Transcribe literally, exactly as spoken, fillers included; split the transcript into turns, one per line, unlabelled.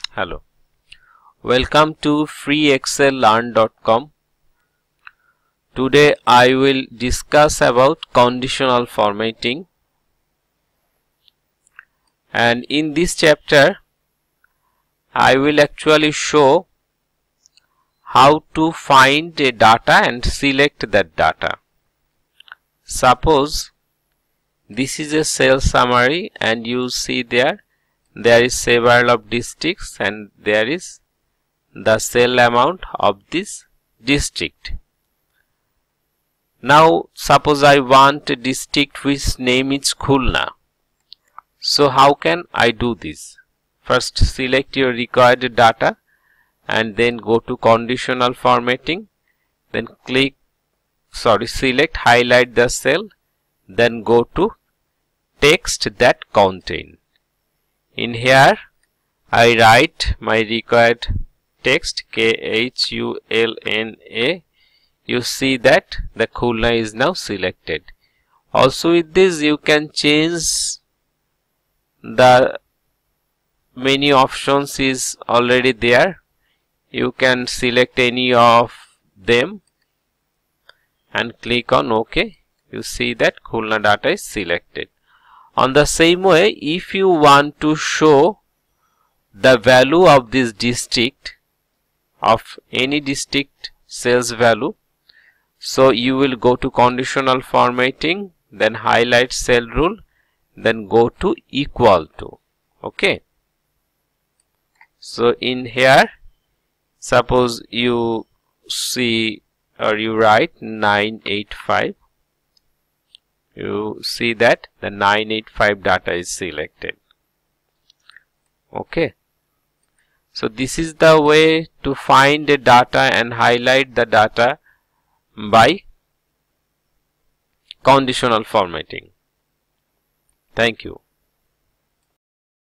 Hello, welcome to free excel learn dot com. Today I will discuss about conditional formatting, and in this chapter I will actually show how to find a data and select that data. Suppose this is a sales summary and you see there there is several of districts and there is the sale amount of this district. Now suppose I want a district which name is Khulna. So how can I do this? First select your required data and then go to conditional formatting, then click sorry select highlight the cell, then go to text that contain. In here I write my required text K H U L N A. You see that the Khulna is now selected. Also with this you can change the many options is already there. You can select any of them and click on OK. You see that Khulna data is selected. On the same way, if you want to show the value of this district, of any district sales value, so you will go to conditional formatting, then highlight cell rule, then go to equal to. Okay. So in here, suppose you see or you write nine eight five. You see that the nine eight five data is selected. Okay. So this is the way to find the data and highlight the data by conditional formatting. Thank you.